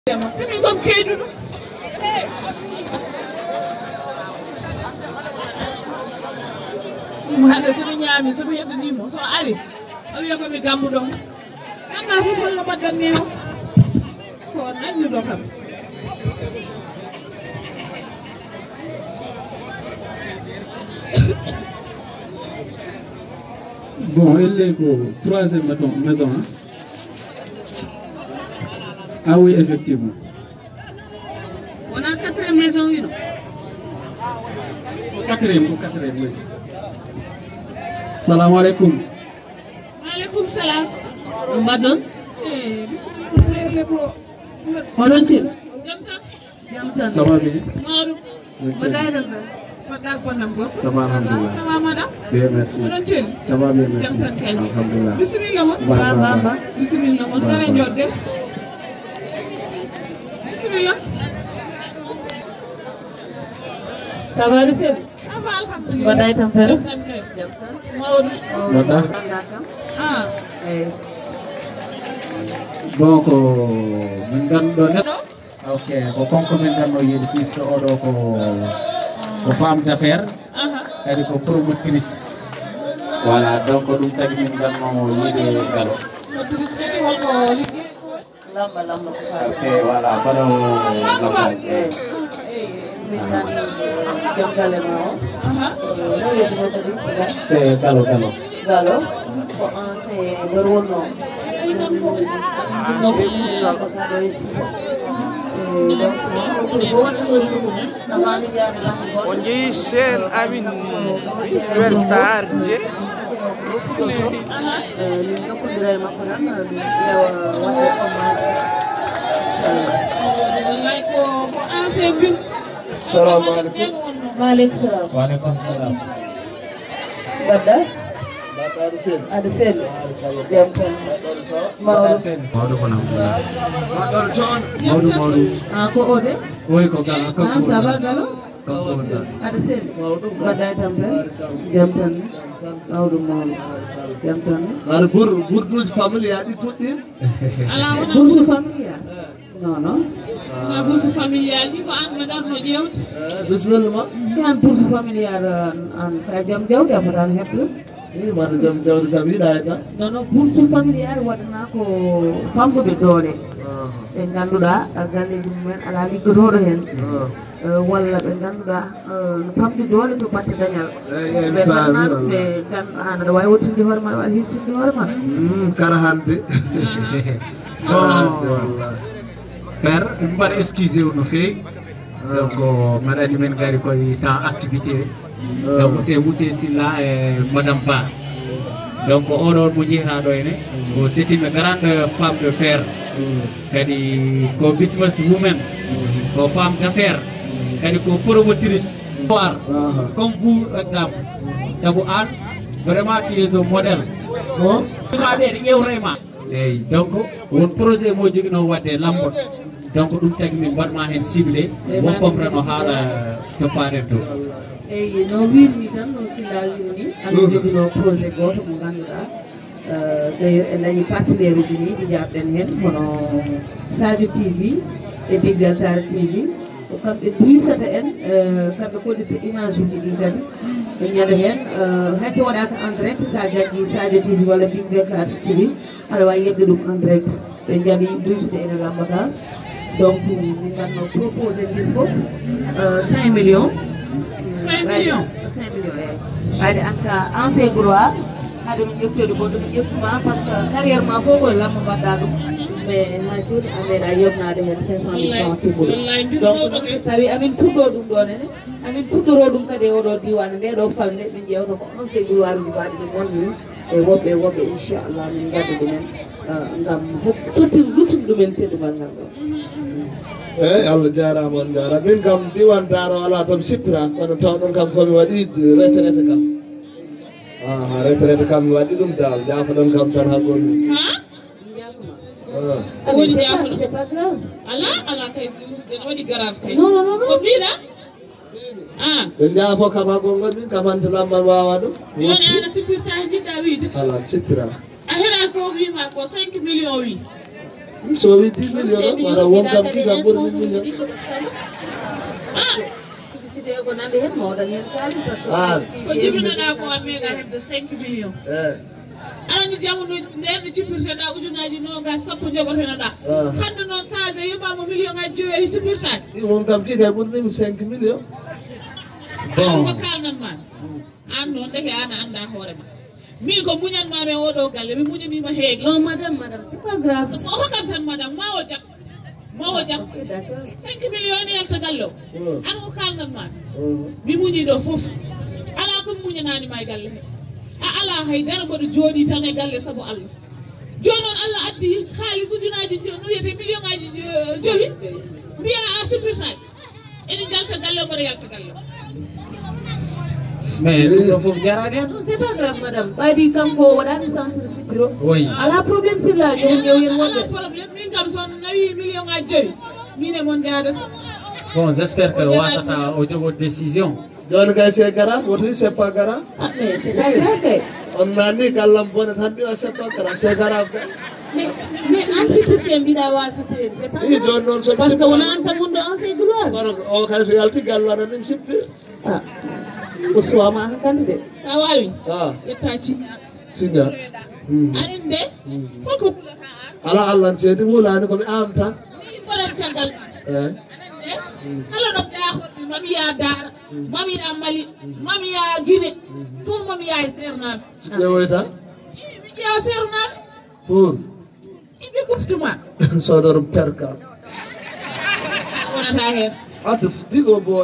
hande somi ñaami somi yeddanimo so ari o wiya komi gammu ɗon anda fof holno baddanmi o ko nanñuɗo kam bon elle est au troisième maison hein? Ah oui effectivement on a quatrième maison oui non quatrième oui salam alaikum alaikum salam mbaɗon oɗon cel ça va bien maɗum mbaɗaɗon mbaɗɗa bonnam gorko ça va alhamdulillah ça va madame bien merci oɗon cel ça va bien merci alhamdulillah bisimilla mon baba bisimilla mon dara jodde bisimilla ça va de sel ça va alhamdulillah mbaɗɗa tampere mawɗum ah donc min ganduɗo neɗɗo ok ko konko min ganno yiide puisque oɗo ko femme d'affaires kadi ko promotrice voilà donc ɗum tagi min ganno yiide galo lamba ok voilà baɗo lambaji c'est galo c'est le rôle on jeeyi sen amin weltare Assalamu alaikum. Waalaikum salam. Waalaikum salam. Badda? Badda Arsene. Arsene. Jam tan. Mawɗo ko nam. Badda John. Mawɗo. Ah ko ode? Oy ko gala ko. Ah ça va galo? Arsene. Badda tampere. Jam tan. Mawɗo. Jam tan. Ar burduji famille adi tuddir? Ala wona bourse familial. Non. La bourse familiale ni ko an madame no ƴewte bismillah kan bourse familiale an ka jam jawdi afatan heɓde ni mata jam jawdi kam yiɗa eta non bourse familiale waɗana ko famɗuɓe doole ɓe ganduɗa galleji mumen ala liggotoɗo hen walla ɓe ganduɗa no famɗi doole to batte dañal ɓe ganduɗa ɓe ganduɗa an aɗa wawi wottinde hoore ma aɗa wawi hirtinde hoore ma kara hande wallahi père ɗum mbaɗa excusé no feewi donc mbaɗa andi men gari koye temps activité donc c'est monsieur Silla e madame Ba donc oɗon mo jeyata ɗo ene ko c'est une grande femme de fer kadi ko business woman ko femme d'affaires kadi ko promotrice comme vous exemple saabu an vraiment tu es un modèle ko maɓe ɗe ƴewrema eyyi donc won projet mo joguino wadde lambot donc ɗum tagi min mbaɗma hen ciblé won comprendre haala topparen to eyyi no wirni tan no Silla wirni amin joguino projet goto mo ganduɗa d'ailleurs en dañi partenaire uji ni ɗi jabɗen hen hono Sadio TV e Biggaltare TV ko kamɓe duysata en kamɓe kollirta image uji ɗi kadi ɓe ñaɗa hen hayso waɗaka en direct sa jaggi Sadio TV walla Biggaltare TV aɗa wawi yebde ɗum en direct ɓe jaaɓi duysude ene lambata donc min ganno proposé ndin fof 5 millions 5 millions eyi wayde en cas ancien droit haade ɗum ƴeftode goɗɗo ɗum ƴeftuma par ce que carrière ma fof koye lambo mbaɗɗa ɗum mais ha joni a meeɗa yobnade hen 500 000 francs timmuɗo donc noon so tawi amin puɗɗo ɗum ɗon ene amin puɗɗoro ɗum kadi e oɗo diwan nde ɗo falde min ƴewta ko ancien droit uji mbaɗi ɗi wonni e woɓɓe inchallah min gadda ɗumen gam luttude ɗumen teɗumal ngal ɗo eyyi Allah jarama on jarama min kam diwan daro ala kam sippira kono tawɗon kam komi waɗi retraite kam retraite kam mi waɗi ɗum dal jafoɗon kam tan ha gonmi woni jafoɗo c'est pas grave ala kay ene waɗi grave kay non ko mbiɗa ɓe jaafo kam ha gongon min kam hande lammal wawa ɗum joni ana sippirta he jiɗɗa wiide ala mi sippira a heeɗa ko wima ko 5 millions wi so wi 10 million wala won kam ki kam bor 1 million publicité ko nande hen mawɗon hen kalis ko jibinoɗa ko meeɗa hebde 5 millions alani jamono nden cippirteɗa ujunaji nogas sappo jogotenoɗa hande noon sage yobama million ngaji 5 sippirtaki won kam ki kay ɓurɗimi 5 million an ko kalnan ma an noon defe an a anda hoore ma min ko muñanmami oɗo galle mi muñanima heegi non madame c'est pas grave o hokam tan madame ma o jam 5 millions ni yalta galle o an ko kalnan ma mi muñi ɗo foof ala ko muñananima e galle he a ala haydara mboɗo jooɗi tan e galle saabu Allah joni noon Allah addi haaliss ujunaji no wiyete million ngaji 5 mbiya a sifirtaki ene jalta galle o mbaɗa yalta galle o mais ɗum ɗo fof jarani hen non c'est pas grave madame ɓaydi kanko waɗani centre sipiro oui ala probléme silla ƴewen wonɓe probléme min kam son nawi million ngaji 5 min e mon jadata bon j'espère que wasata o jogo décision joni kay c'est grave woti c'est pas grave mais c'est pas grave kay on nani kallam bonet tan mbiwa c'est pas grave c'est grave kay mais an sipirte mbiɗa wawa sipirede c'est pas i joni noon so parce que wona an tan wonɗo en fait gloire kono o kay so yalti gallana nim sippi ko suwama hankante de sa wawi a ƴetta signal arin de holko hulata an ala allah seedi hulani komi am tan min mbaɗat caggal kala ɗo ƴahoɗi mami ya dara mami ya mali mami ya guine pour mami ya e sernaɓe ƴewoy tan mi ƴeewa sernaɓe pour yimɓe guftuma sodorum perkal wonata hen addu digo boy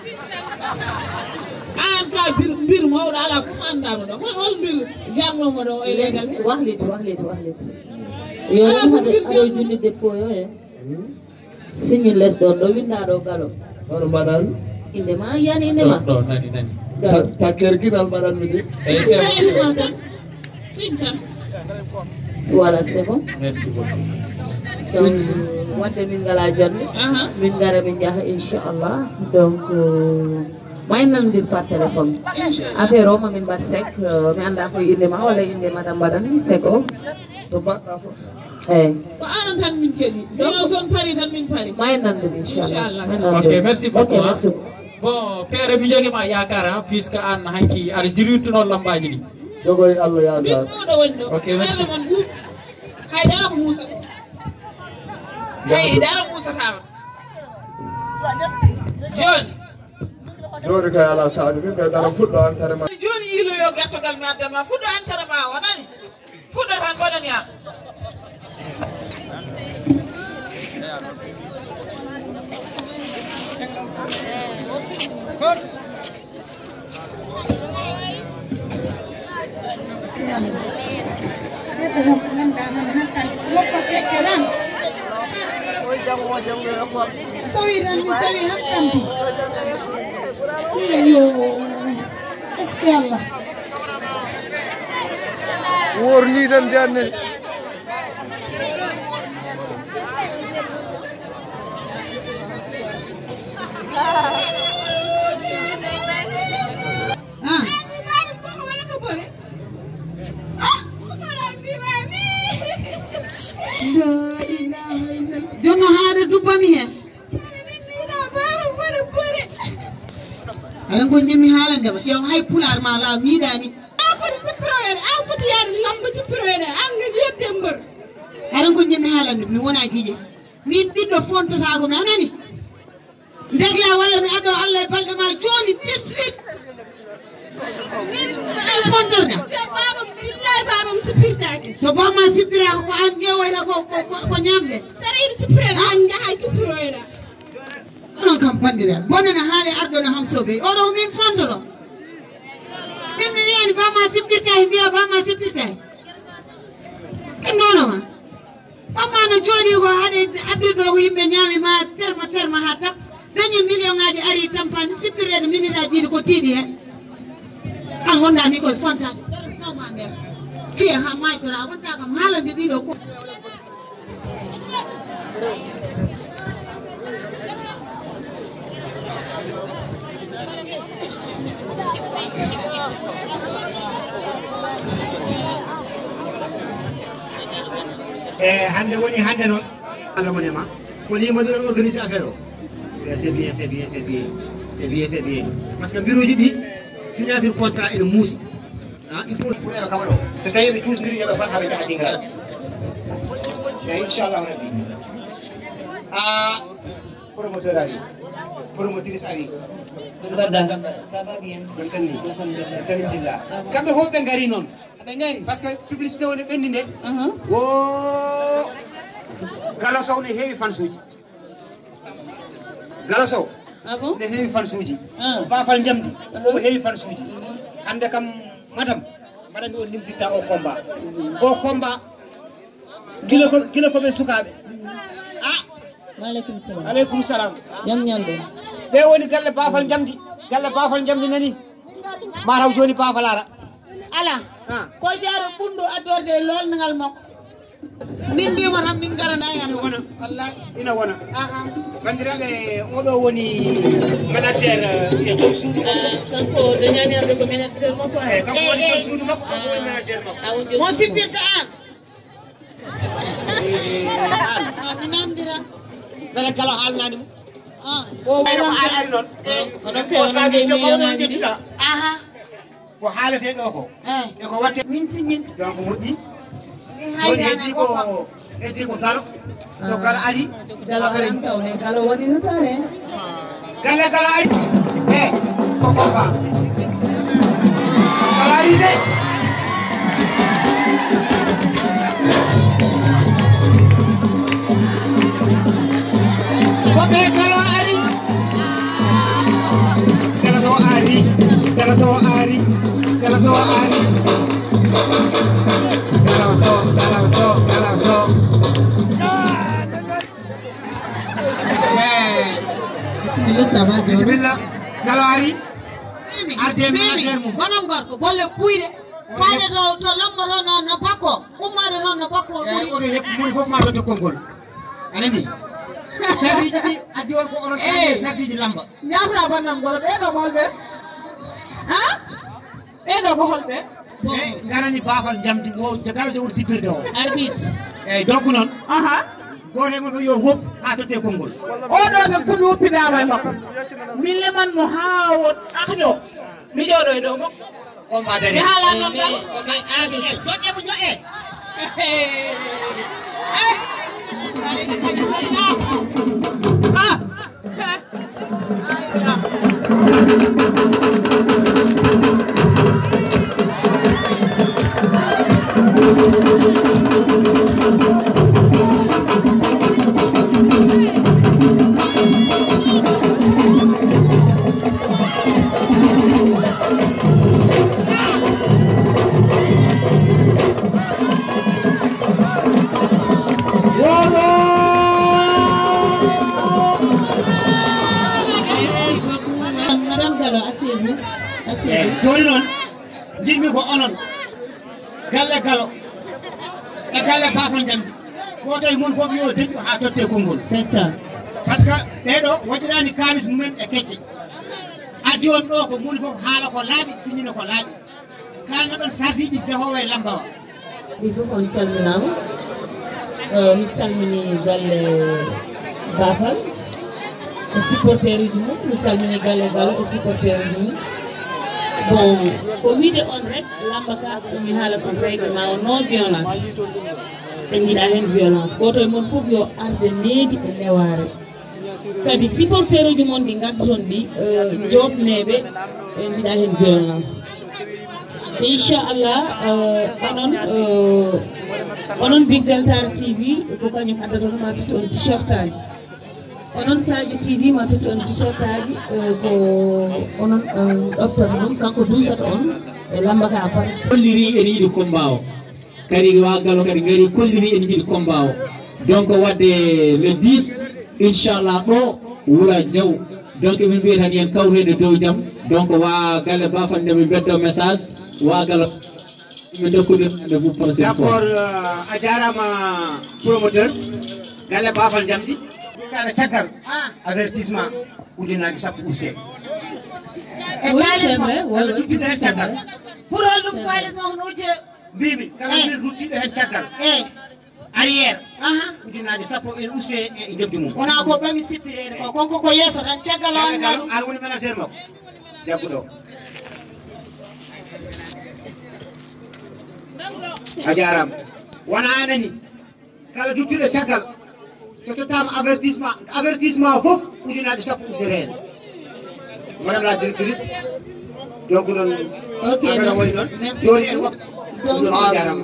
an ka mbir mawɗo ala fof andama ɗo hol mbir jangnomo ɗo e legal he wahliti yo ren aɗo jullide fo yo e signe less ɗon ɗo windaɗo galo hono mbaɗan inde ma yani inde ma ɗo nani takker guinal mbaɗan mi di tan sin tan voilà c'est bon merci beaucoup donc wadde min ngala jonde min gara min jaaha inchallah donc may nandir par téléphone affaire o mamin mbaɗ sec mi anda koye inde ma walla inde madame mbaɗan sec o to mbaɗɗa fof eyyi ko anan tan min keeɗi ɗo son pari tan min pari may nandir inchallah ok merci beaucoup ok merci beaucoup bon père mi joguima yakar puisque an hanki aɗa jirirtuno lambaji ɗi jogoy allah min yaadar moɗo woni ɗo Ok, merci. ɓerde mon ɓuuɓ haydara ko musata haydara musatama joni joni kay ala sadio min kay dara fuɗɗo antere ma joni yiiloyo gertogal mi addanma fuɗɗo antere ma wonani fuɗɗo tan waɗani am sawiran mi sawi hakkamti iyo est ce que allah worni tan janne jonno haade dubbami hen aɗa ko jemi haalandema ƴeew hay pular ma la miiɗani an foti sippiroyede an foti yaade lamba sippiroyede an ga yebde mbeur aɗa ko jemi haalande mi wona jiiƴe min ɓiɗɗo fontatako mi anani degla walla mi addo allah e balɗe ma joni district min fontorɗa babam billahi babam sippirtaki so bamma sippiraka ko an ƴeewoyta ko ñamde saɗa yiɗi sippirede an jaha sippiroyeda onon kam bandiraɓe bonene haale arɗone ham soɓe oɗo min fondoɗo min mi wiyani bamma sippirtahi mbiya bamma sippirtahi innonoma bamma no jooɗi ko haɗe adduɗo ko yimɓe ñaami ma terma ha tap dañi million ngaji ari tampani sippirede minute aji ɗiɗi ko tiiɗi hen an gonda ni koye fontade tawma nder fiya ha maytora wonta kam haalande ɗiɗo ko hande woni hande non Allah mo nema ko li ma doon organiser affaire o c'est bien c'est bien c'est bien c'est bien c'est bien parce que bureau ji signature contrat ene muusi il faut pour ela kamalo so tawi ɓe tous ngiri yoɓe fat haɓe jaha ɗingal mais inchallahu rabbi promoteur ari promotrice ari ça va bien alhamdulillah kamɓe fof ɓe ngari noon parce que publicité o ne ɓenndi nde o Galo Sow ne heewi fansuji Galo Sow ne heewi fansuji Bafal Jamdi o heewi fansuji hande kam madame mbaɗa mi on nimsitta o combat gila koɓe sukaɓe aleykum salam jam ñande ɓe woni galle Bafal Jamdi nani mataw joni Bafal ara ala ko jaaro ɓunndu addorde lolnagal makko min mbima tan min garana hen wona wallahi ina wona bandiraɓe oɗo woni manager e joom suudu kanko dañani arde ko manager makko kanko woni joom suudu makko kanko woni manager makko mo sippirta an mi namdira beele kala haalnanimo o wayno ko ari noon o saabi jo mawɗo ƴettuɗa ko haalete ɗo ko e ko watte min signinte donc moƴƴi joni heddi ko Galo so Galo ari Galo woni notare Galo ari koko ba Galo ari de koɓe Galo ari Galo Sow ari Galo Sow ari Galo Sow ari bismillah Galo ari arde manager mum wonon gorko bolle kuyde faade to lomboto noon no bakko ummade noon no bakko ɓuri oɗo hep moni fof ma todde konngol anani sardiji ɗi addi on ko onon sardiji lamba ñamra bannam ngolo ɓeɗo molɓe ɓeɗo ko holɓe garani Bafal Jamdi o Galo jogori sippirde o arbitre eyyi donc noon goto e moɗo yo wopp ha todde konngol oɗo tan somi woppinama e makko min leman mo ha won ahɗo mi ƴewɗo e dow makko combat dari mi haalan noon tan goɗɗe ko ñoƴƴe joni noon jinmi ko onon galle Galo e galle Bafal Jamdi goto e mon fof yo deƴƴu ha totte konngol c'est ça par ce que ɓeɗo waɗirani kalis mumen e kecce addi on ɗo ko moni fof haala ko laaɓi signina ko laaɓi kalno ɗon sardiji dehowo e lamba o ɗi fof on calminama mi salmini galle Bafal e supporteur uji mum mi salmini galle Galo e supporteur uji mum bon ko wiide on rek lamba ka mi haalat on règlement o non violence ɓe jiiɗa hen violence goto e moon foof yo arde needi e leware kadi supporteur uji moon ɗi gadduton ɗi jobneɓe ɓe jiiɗa hen violence inchallah onon Big Deltar TV ko kañum addata on ma totti on t-shirt aji onon Sadio TV ma totti on t-shirt aji ko onon ɗoftata ɗum kanko dusata on e lamba ka pat kolliri ene yiɗi combat o kadi wa Galo kadi gari kolliri ene jiiɗi combat o donc wadde le 10 inchallah ɗo Wula Diaw donc min mbiya tan yen kawrede dow jaam donc wa galle Bafal nde min beddo message wa Galo min dokkude rendez-vous prochaine fois d'accord a jarama promoteur galle Bafal Jamdi kaɗa caggal avertissement ujunaji sappo usse e kalis ma kaɗa ɗuɗɗiɗo hen caggal pour hol ɗum kalis ma hono uje mbimi kala mbir ruttiɗo hen caggal arrière ujunnaje sappo en usse e lebdi mum wona ko ɓami sippirede ko konko ko yeeso tan caggal o annda ɗum an woni manager makko jagguɗo a jarama wona anani kala duttuɗo caggal so tottama avertissement fof ujunnaje sappo usere hen madame la directrice donc noon agara woni ɗon joni en wap a jarama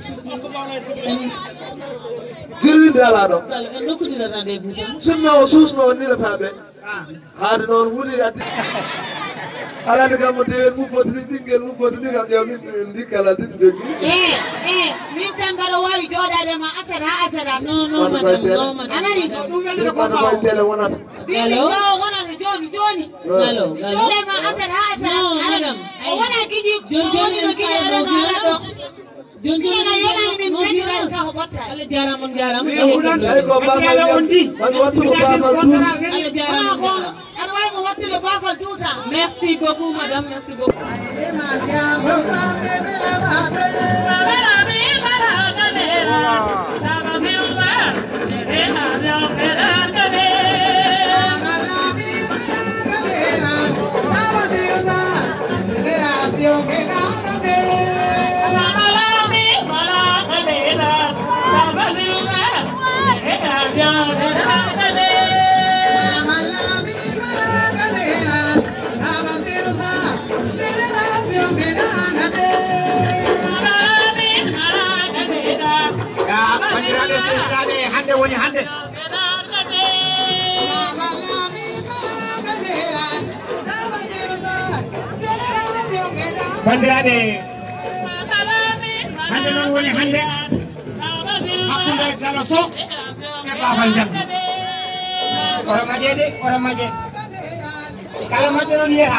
jirwinde ala ɗo en nokkudira rendez-vous tan sinno o suusno o nirataɓe haade noon wuli addi alande kam mo dewen mum fotini ɓinguel mum fotini kam ƴewmin ndikkala ɗiɗi deggi min tan mbaɗa wawi joɗade ma asara ha asara non madame anani ɗum wellude kono koye télé wonata bimi ɗo wonata joni galo joɗe ma asara ha asara anani o wona guiƴi o woni no guiƴi arano ala ɗo joni yonani min pejiran saho ɓottade Allah jarama on jarama ay ko bamal wondi man wattuko bamal tuus Allah jarama aɗa wawi mo wattude bafal duusa merci beaucoup madame merci beaucoup hande woni hande bandiraɓe hande noon woni hande hakkude Galasso e Bafal Jamdi oto maƴe de oto maƴe kala maƴƴe noon yiyata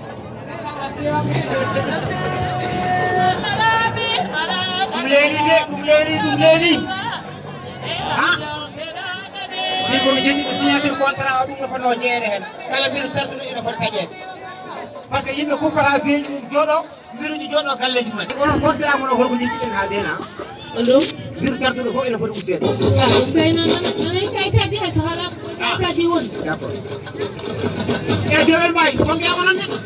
ɗum leeli de ɗum leeli ha min komi jangguiɗo signature contrat o ɗum no fonno jeere hen kala mbiru tarduɗo ene foti taƴede par ce que yimɓe kuppata feeji ɗum jooɗo mbiruji jooɗo galleji mumen onon contrat mono holko jigguiɗen ha dena ɗum mbiru tarduɗo fof ene foti usede ɗum kay noon kayitaji hay so haala kayitaji woni d' accord e dewel mayi ko mbiyama noon neɗɗo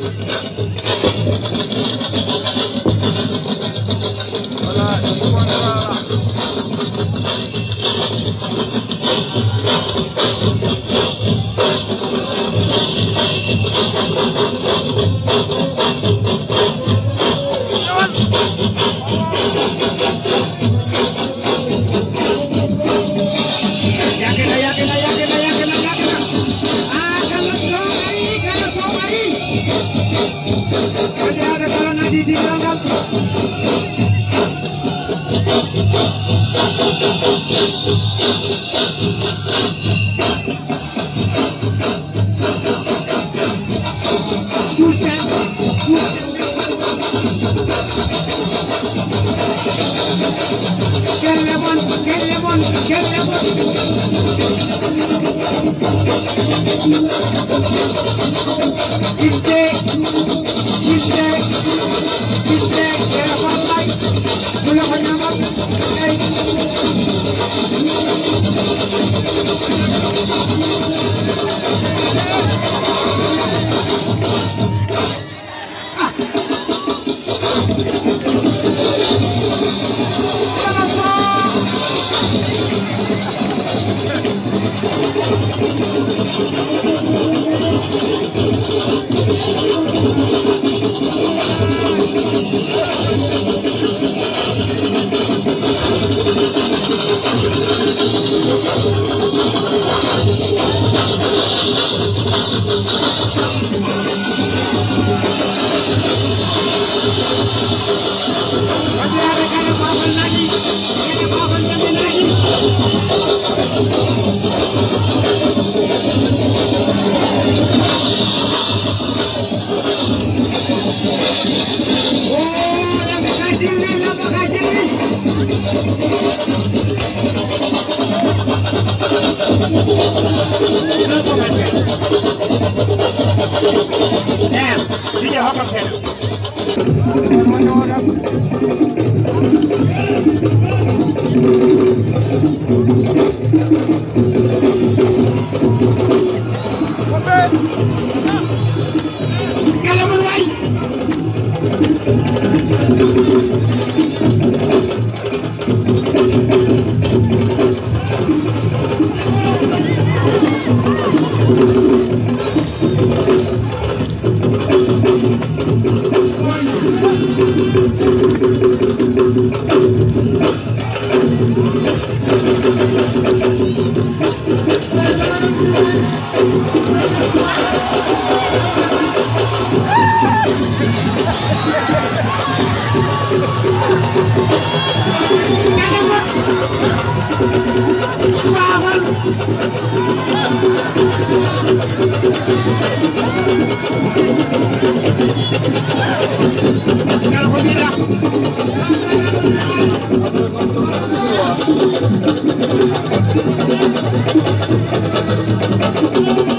Kalau